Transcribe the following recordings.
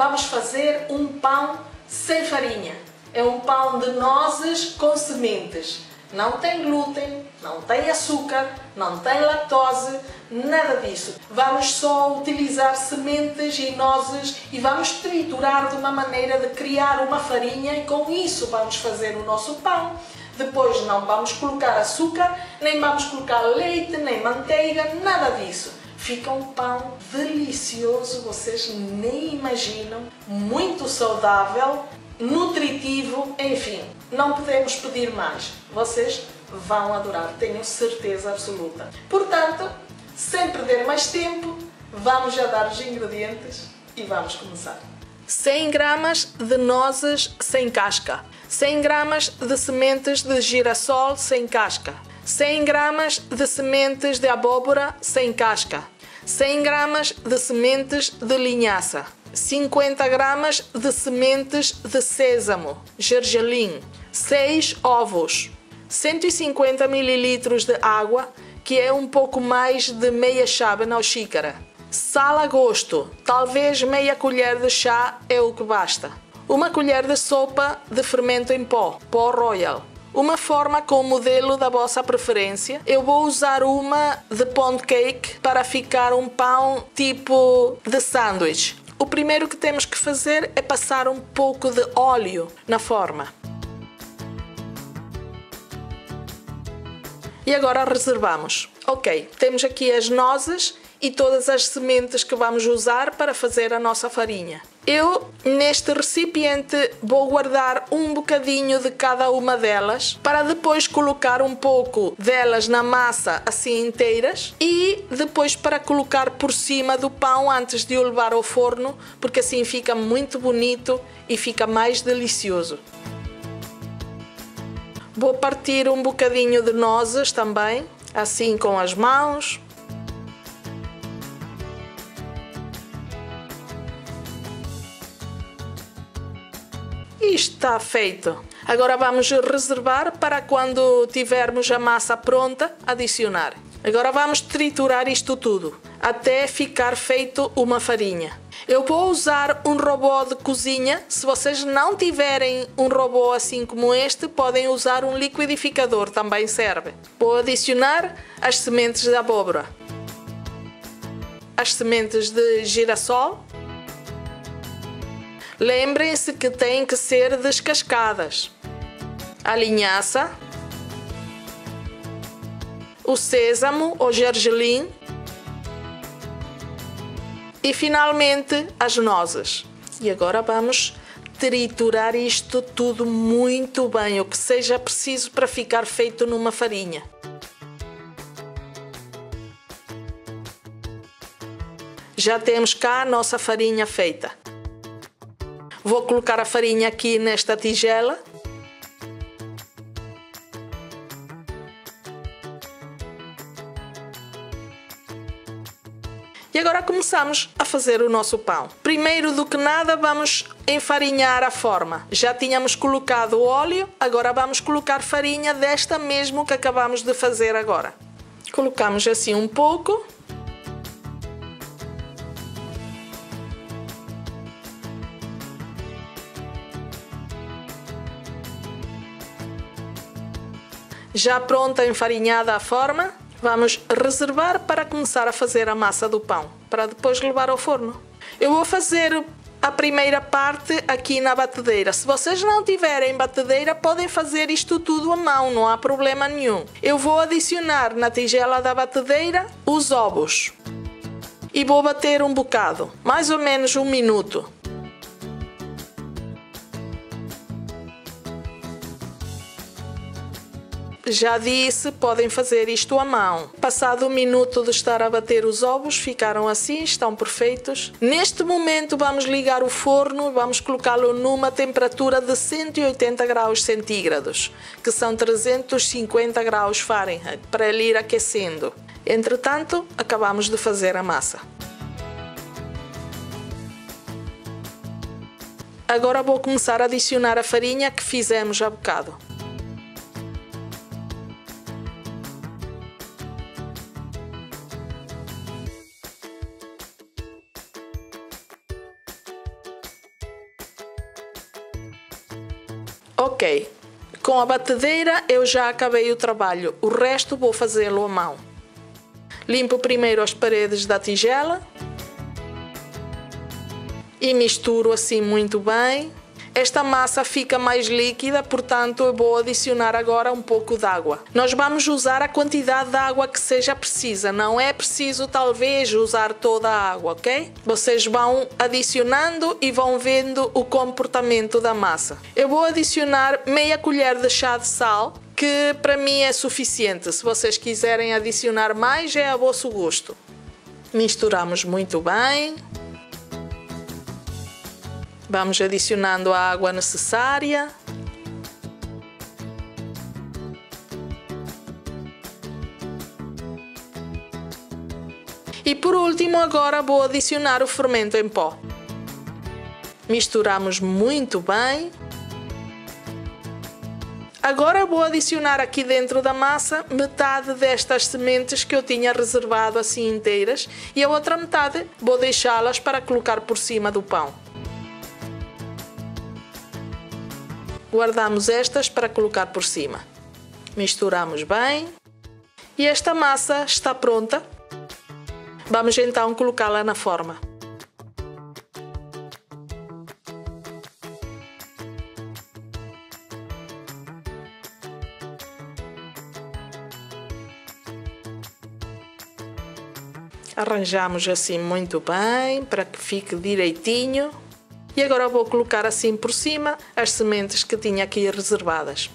vamos fazer um pão sem farinha. É um pão de nozes com sementes. Não tem glúten, não tem açúcar, não tem lactose, nada disso. Vamos só utilizar sementes e nozes e vamos triturar de uma maneira de criar uma farinha e com isso vamos fazer o nosso pão. Depois não vamos colocar açúcar, nem vamos colocar leite, nem manteiga, nada disso. Fica um pão delicioso, vocês nem imaginam, muito saudável, nutritivo, enfim, não podemos pedir mais. Vocês vão adorar, tenho certeza absoluta. Portanto, sem perder mais tempo, vamos já dar os ingredientes e vamos começar. 100 gramas de nozes sem casca, 100 gramas de sementes de girassol sem casca, 100 gramas de sementes de abóbora sem casca, 100 gramas de sementes de linhaça, 50 gramas de sementes de sésamo, gergelim, 6 ovos, 150 ml de água, que é um pouco mais de meia chávena ou xícara, sal a gosto, talvez meia colher de chá é o que basta, uma colher de sopa de fermento em pó, pó royal, uma forma com o modelo da vossa preferência. Eu vou usar uma de pound cake para ficar um pão tipo de sándwich. O primeiro que temos que fazer é passar um pouco de óleo na forma. E agora reservamos. Ok, temos aqui as nozes e todas as sementes que vamos usar para fazer a nossa farinha. Eu, neste recipiente, vou guardar um bocadinho de cada uma delas para depois colocar um pouco delas na massa assim inteiras e depois para colocar por cima do pão antes de o levar ao forno, porque assim fica muito bonito e fica mais delicioso. Vou partir um bocadinho de nozes também, assim com as mãos. E está feito. Agora vamos reservar para quando tivermos a massa pronta, adicionar. Agora vamos triturar isto tudo, até ficar feito uma farinha. Eu vou usar um robô de cozinha. Se vocês não tiverem um robô assim como este, podem usar um liquidificador, também serve. Vou adicionar as sementes de abóbora, as sementes de girassol. Lembrem-se que têm que ser descascadas. A linhaça, o sésamo ou gergelim e finalmente as nozes. E agora vamos triturar isto tudo muito bem, o que seja preciso para ficar feito numa farinha. Já temos cá a nossa farinha feita. Vou colocar a farinha aqui nesta tigela. E agora começamos a fazer o nosso pão. Primeiro do que nada vamos enfarinhar a forma. Já tínhamos colocado o óleo, agora vamos colocar farinha desta mesmo que acabamos de fazer agora. Colocamos assim um pouco. Já pronta, enfarinhada a forma, vamos reservar para começar a fazer a massa do pão, para depois levar ao forno. Eu vou fazer a primeira parte aqui na batedeira. Se vocês não tiverem batedeira, podem fazer isto tudo à mão, não há problema nenhum. Eu vou adicionar na tigela da batedeira os ovos e vou bater um bocado, mais ou menos 1 minuto. Já disse, podem fazer isto à mão. Passado 1 minuto de estar a bater os ovos, ficaram assim, estão perfeitos. Neste momento vamos ligar o forno e vamos colocá-lo numa temperatura de 180 graus centígrados, que são 350 graus Fahrenheit, para ele ir aquecendo. Entretanto, acabamos de fazer a massa. Agora vou começar a adicionar a farinha que fizemos há bocado. Ok, com a batedeira eu já acabei o trabalho, o resto vou fazê-lo à mão. Limpo primeiro as paredes da tigela e misturo assim muito bem. Esta massa fica mais líquida, portanto eu vou adicionar agora um pouco de água. Nós vamos usar a quantidade de água que seja precisa, não é preciso talvez usar toda a água, ok? Vocês vão adicionando e vão vendo o comportamento da massa. Eu vou adicionar meia colher de chá de sal, que para mim é suficiente. Se vocês quiserem adicionar mais, é a vosso gosto. Misturamos muito bem. Vamos adicionando a água necessária. E por último, agora vou adicionar o fermento em pó. Misturamos muito bem. Agora vou adicionar aqui dentro da massa metade destas sementes que eu tinha reservado assim inteiras e a outra metade vou deixá-las para colocar por cima do pão. Guardamos estas para colocar por cima. Misturamos bem. E esta massa está pronta. Vamos então colocá-la na forma. Arranjamos assim muito bem para que fique direitinho. E agora vou colocar assim por cima as sementes que tinha aqui reservadas.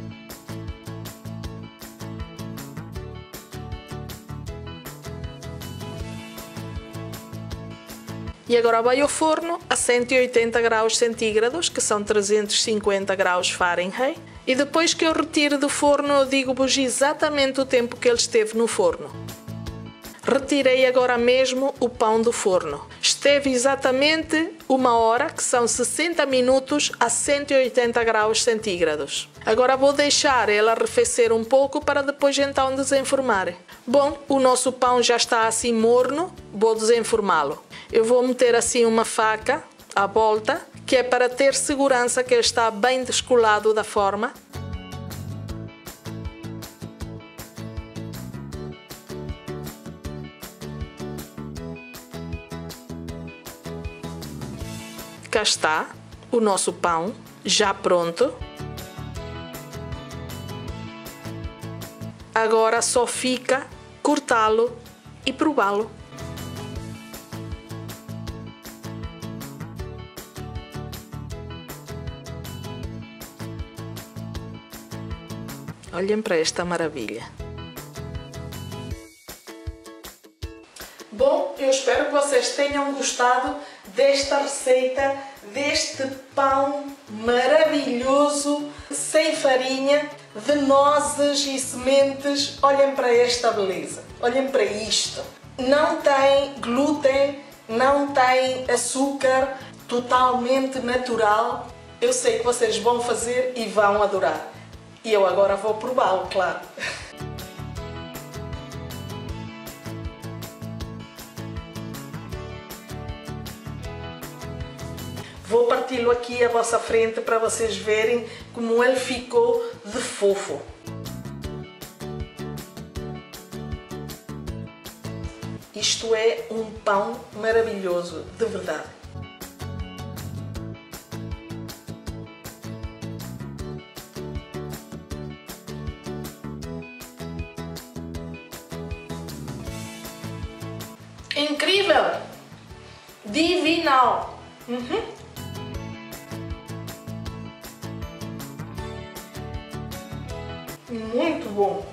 E agora vai ao forno a 180 graus centígrados, que são 350 graus Fahrenheit. E depois que eu retiro do forno, eu digo-vos exatamente o tempo que ele esteve no forno. Retirei agora mesmo o pão do forno. Esteve exatamente 1 hora, que são 60 minutos a 180 graus centígrados. Agora vou deixar ele arrefecer um pouco para depois então desenformar. Bom, o nosso pão já está assim morno, vou desenformá-lo. Eu vou meter assim uma faca à volta, que é para ter segurança que ele está bem descolado da forma. Cá está o nosso pão, já pronto. Agora só fica cortá-lo e prová-lo. Olhem para esta maravilha. Bom, eu espero que vocês tenham gostado desta receita, deste pão maravilhoso, sem farinha, de nozes e sementes. Olhem para esta beleza, olhem para isto. Não tem glúten, não tem açúcar, totalmente natural. Eu sei que vocês vão fazer e vão adorar. E eu agora vou prová-lo, claro. Vou parti-lo aqui à vossa frente para vocês verem como ele ficou de fofo. Isto é um pão maravilhoso, de verdade. Incrível! Divinal! Muito bom!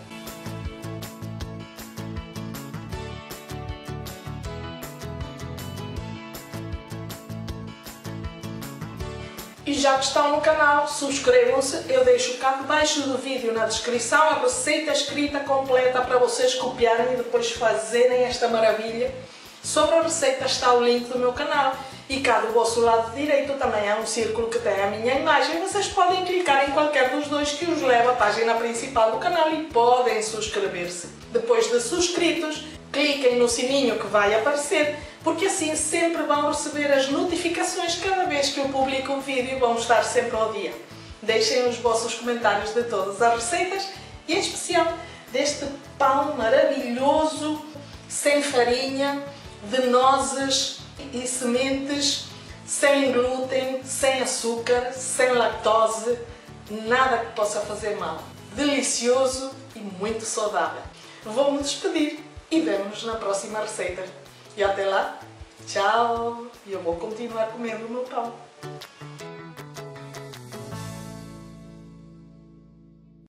E já que estão no canal, subscrevam-se. Eu deixo cá debaixo do vídeo na descrição a receita escrita completa para vocês copiarem e depois fazerem esta maravilha. Sobre a receita está o link do meu canal. E cá do vosso lado direito também há um círculo que tem a minha imagem. Vocês podem clicar em qualquer dos dois que os leva à página principal do canal e podem subscrever-se. Depois de subscritos, cliquem no sininho que vai aparecer, porque assim sempre vão receber as notificações cada vez que eu publico um vídeo e vão estar sempre ao dia. Deixem os vossos comentários de todas as receitas e em especial deste pão maravilhoso, sem farinha, de nozes e sementes, sem glúten, sem açúcar, sem lactose, nada que possa fazer mal. Delicioso e muito saudável. Vou-me despedir e vemo-nos na próxima receita. E até lá, tchau! E eu vou continuar comendo o meu pão.